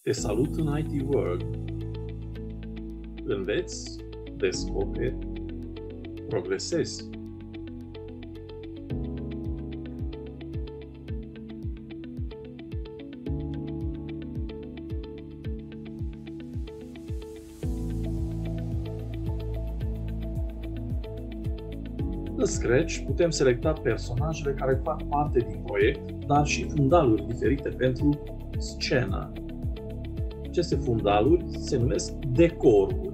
Te salut în IT World. Înveți, descoperi, progresezi. În Scratch putem selecta personajele care fac parte din proiect, dar și fundaluri diferite pentru scenă. Aceste fundaluri se numesc decoruri.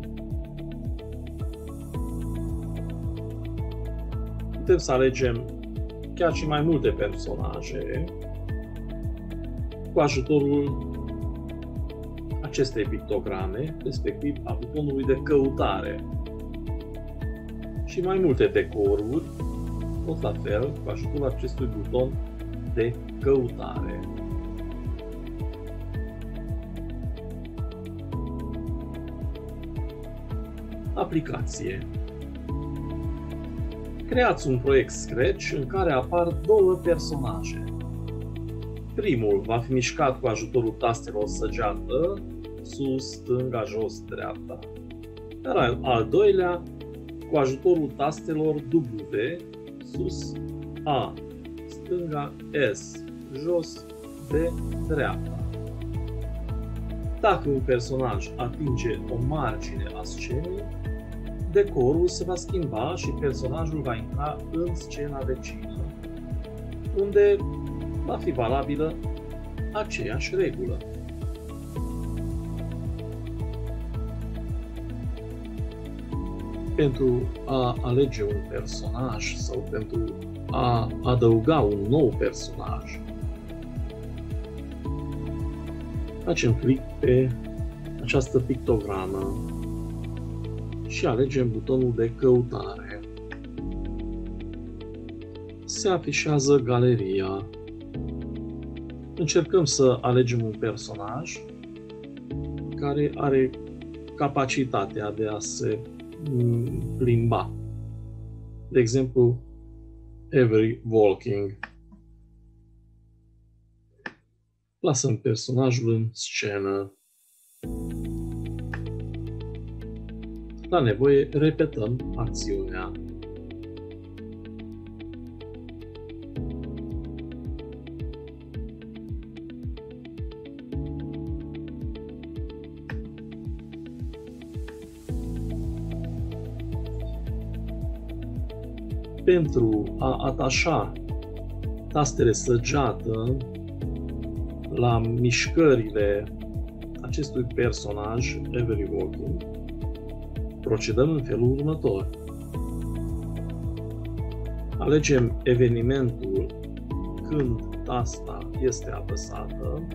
Putem să alegem chiar și mai multe personaje cu ajutorul acestei pictograme, respectiv a butonului de căutare. Și mai multe decoruri, tot la fel, cu ajutorul acestui buton de căutare. Aplicație. Creați un proiect Scratch în care apar două personaje. Primul va fi mișcat cu ajutorul tastelor săgeată, sus, stânga, jos, dreapta. Iar al doilea cu ajutorul tastelor W, sus, A, stânga, S, jos, B, dreapta. Dacă un personaj atinge o margine a scenei, decorul se va schimba și personajul va intra în scena vecină, unde va fi valabilă aceeași regulă. Pentru a alege un personaj sau pentru a adăuga un nou personaj, facem click pe această pictogramă și alegem butonul de căutare. Se afișează galeria. Încercăm să alegem un personaj care are capacitatea de a se plimba. De exemplu, Every Walking. Plasăm personajul în scenă. La nevoie, repetăm acțiunea. Pentru a atașa tastele săgeată la mișcările acestui personaj, Every Walking, procedăm în felul următor. Alegem evenimentul când tasta este apăsată.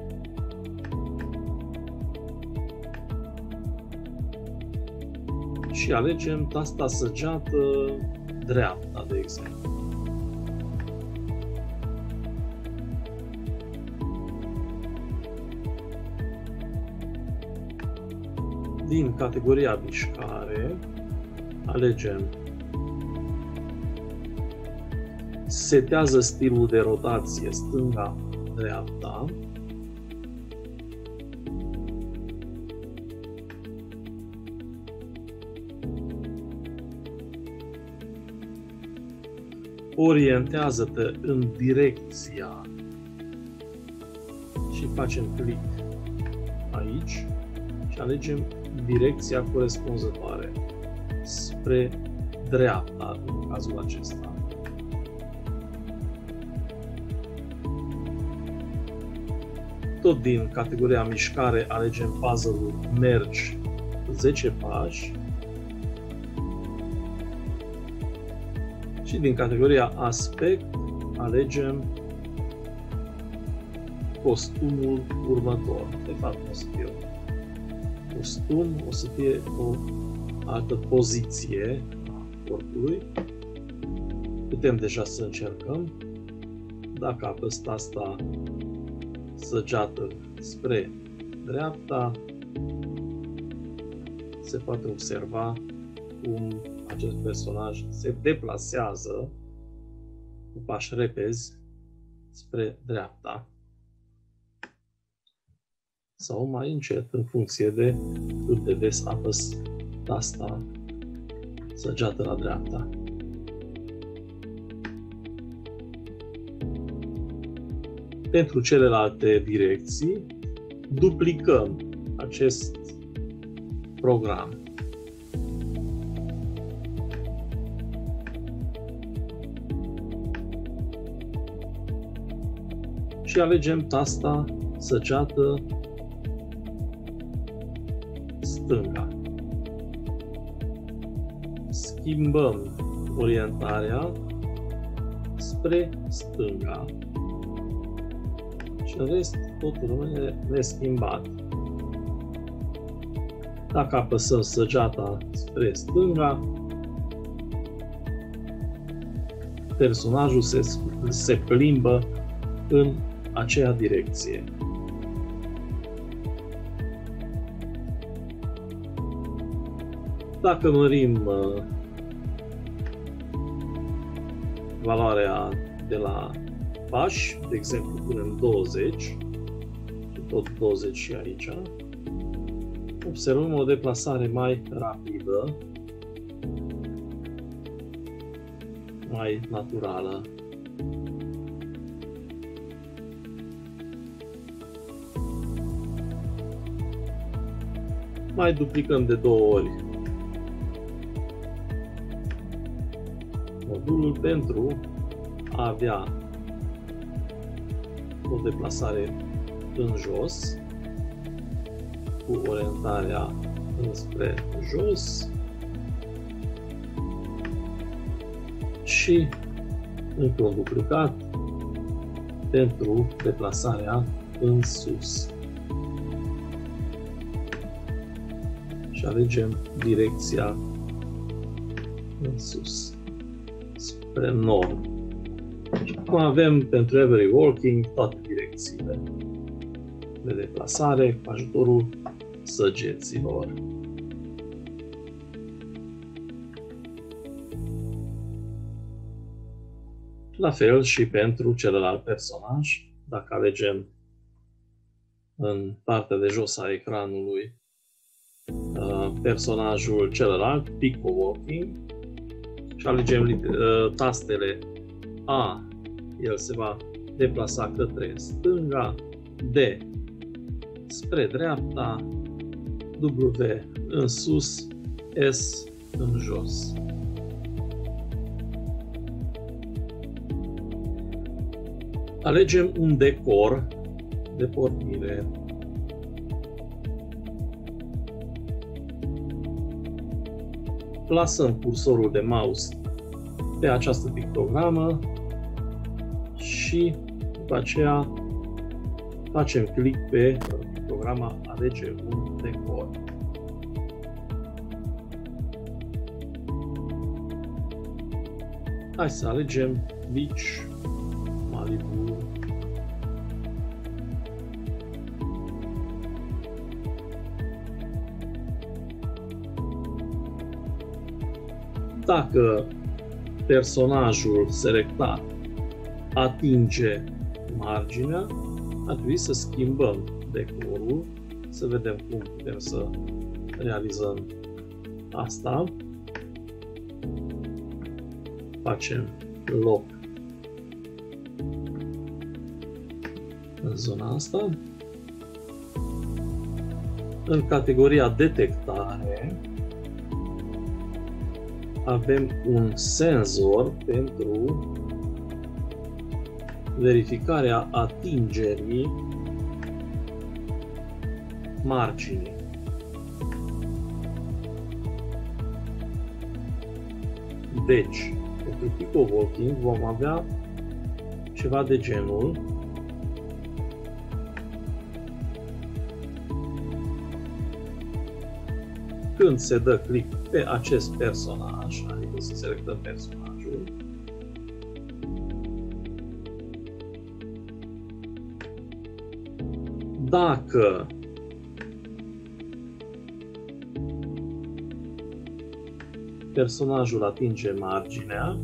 Și alegem tasta săgeată dreapta, de exemplu. Din categoria mișcare, alegem setează stilul de rotație stânga-dreapta. Orientează-te în direcția și facem click aici și alegem direcția corespunzătoare spre dreapta în cazul acesta. Tot din categoria mișcare alegem puzzle-ul mergi 10 pași și din categoria aspect alegem costumul următor. De fapt, o să fie costum, o să fie o altă poziție a corpului. Putem deja să încercăm. Dacă apăs tasta săgeată spre dreapta, se poate observa cum acest personaj se deplasează cu pași repezi spre dreapta. sau mai încet, în funcție de cât de des apăs tasta săgeată la dreapta. Pentru celelalte direcții, duplicăm acest program. Și alegem tasta săgeată stânga. Schimbăm orientarea spre stânga și în rest totul rămâne neschimbat. Dacă apăsăm săgeata spre stânga, personajul se plimbă în aceea direcție. Dacă mărim valoarea de la pași, de exemplu punem 20 și tot 20 și aici, observăm o deplasare mai rapidă, mai naturală. Mai duplicăm de 2 ori modulul pentru a avea o deplasare în jos, cu orientarea înspre jos și încă un duplicat pentru deplasarea în sus. Și alegem direcția în sus, spre nord. Și acum avem pentru every walking toate direcțiile de deplasare cu ajutorul săgeților. La fel și pentru celălalt personaj, dacă alegem în partea de jos a ecranului personajul celălalt, Pico Walking, și alegem tastele A, el se va deplasa către stânga, D spre dreapta, W în sus, S în jos. Alegem un decor de pornire. Plasăm cursorul de mouse pe această pictogramă și după aceea facem click pe pictograma Alege un decor. Hai să alegem Beach Malibu. Dacă personajul selectat atinge marginea, ar trebui să schimbăm decorul, să vedem cum putem să realizăm asta. Facem loc în zona asta. În categoria detectare avem un senzor pentru verificarea atingerii marginii. Deci, pentru Pico Walking vom avea ceva de genul când se dă click pe acest personaj, adică să selectăm personajul, dacă personajul atinge marginea,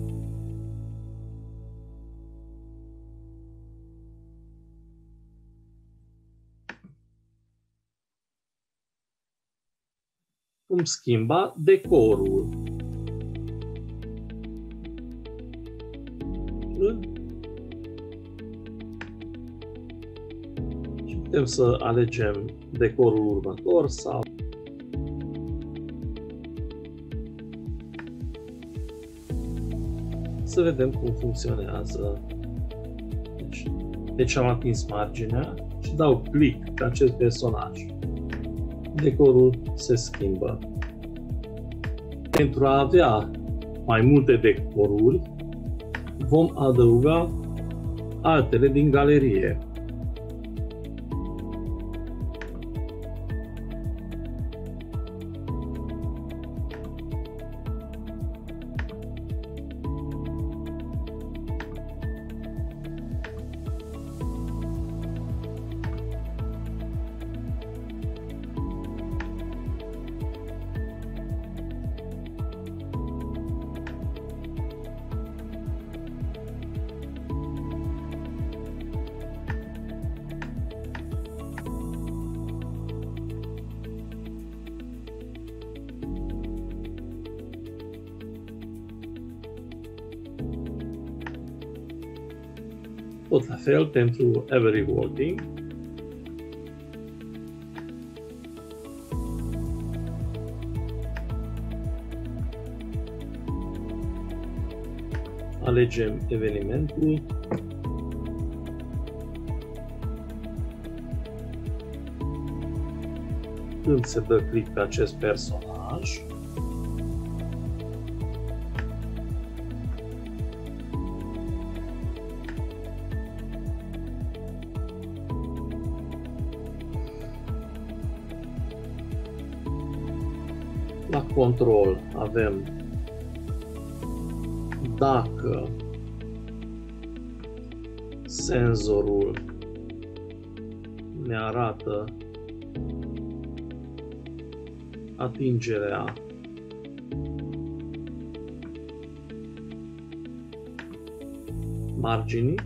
vom schimba decorul. Și putem să alegem decorul următor sau să vedem cum funcționează. Deci am atins marginea și dau click pe acest personaj. Decorul se schimbă. Pentru a avea mai multe decoruri, vom adăuga altele din galerie. Tot la fel pentru Every Walking. Alegem evenimentul. Când se dă click pe acest personaj, la control avem dacă senzorul ne arată atingerea marginii,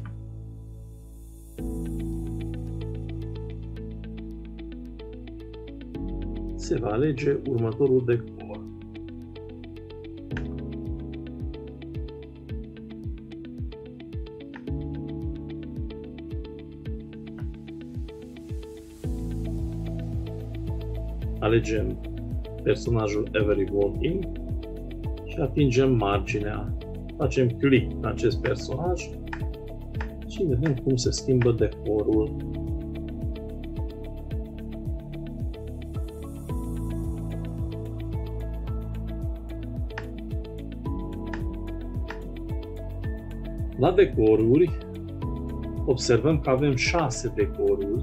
se va alege următorul decor. Alegem personajul Every Walking și atingem marginea. Facem click pe acest personaj și vedem cum se schimbă decorul. La decoruri observăm că avem 6 decoruri.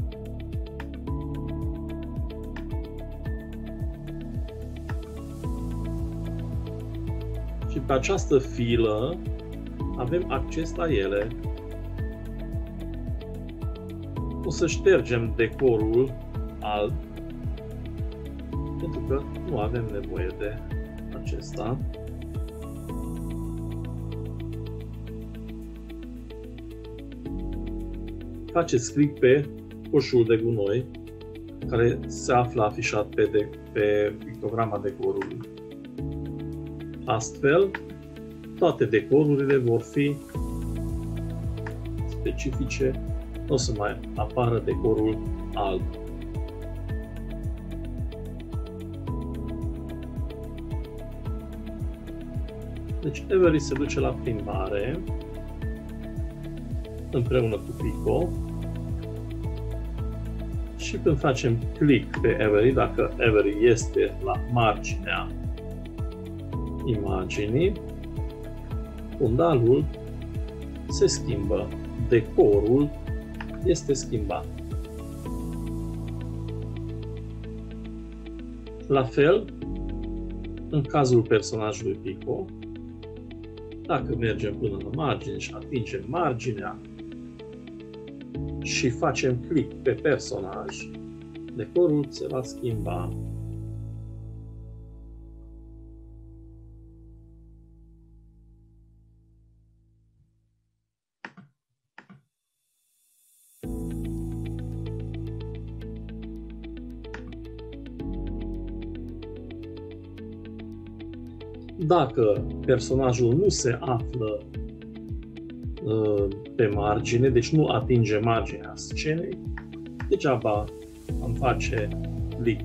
Și pe această filă avem acces la ele. O să ștergem decorul alb, pentru că nu avem nevoie de acesta. Faceți click pe coșul de gunoi care se află afișat pe pictograma decorului. Astfel, toate decorurile vor fi specifice, nu o să mai apară decorul alb. Deci Every se duce la plimbare împreună cu Pico și când facem click pe Every, dacă Every este la marginea imaginii, fundalul se schimbă, decorul este schimbat. La fel, în cazul personajului Pico, dacă mergem până la margine și atingem marginea și facem click pe personaj, decorul se va schimba. Dacă personajul nu se află pe margine, deci nu atinge marginea scenei, degeaba am face click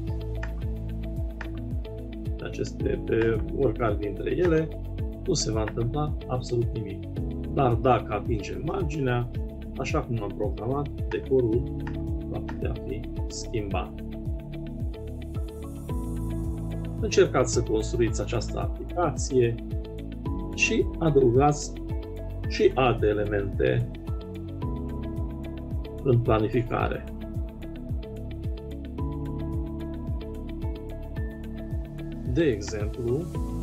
pe oricare dintre ele, nu se va întâmpla absolut nimic. Dar dacă atinge marginea, așa cum am programat, decorul va putea fi schimbat. Încercați să construiți această aplicație și adăugați și alte elemente în planificare. De exemplu,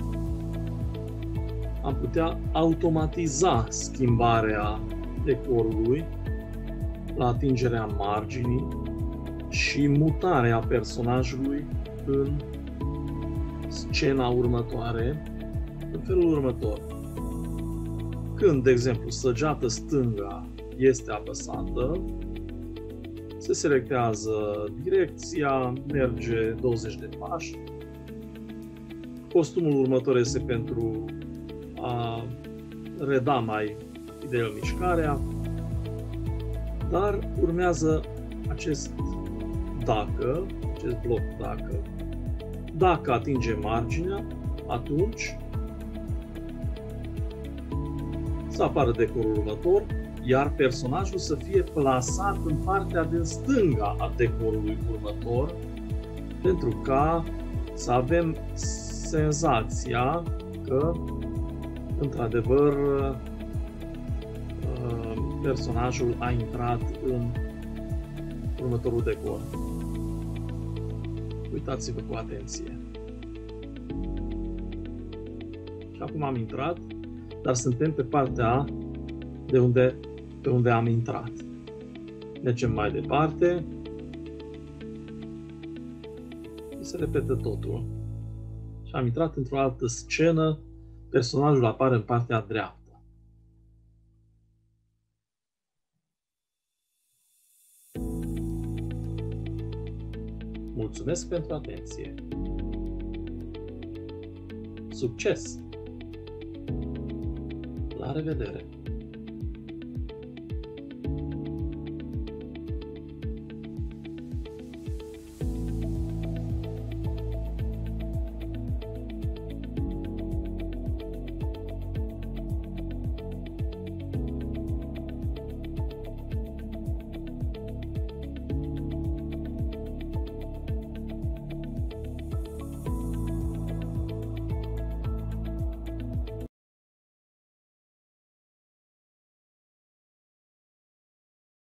am putea automatiza schimbarea decorului la atingerea marginii și mutarea personajului în scena următoare în felul următor. Când, de exemplu, săgeată stânga este apăsată, se selectează direcția, merge 20 de pași. Costumul următor este pentru a reda mai fidel mișcarea, dar urmează acest bloc dacă. Dacă atinge marginea, atunci să apară decorul următor, iar personajul să fie plasat în partea din stânga a decorului următor, pentru ca să avem senzația că, într-adevăr, personajul a intrat în următorul decor. Uitați-vă cu atenție. Și acum am intrat, dar suntem pe partea pe unde am intrat. Mergem mai departe. Și se repetă totul. Și am intrat într-o altă scenă, personajul apare în partea dreaptă. Mulțumesc pentru atenție! Succes! La revedere!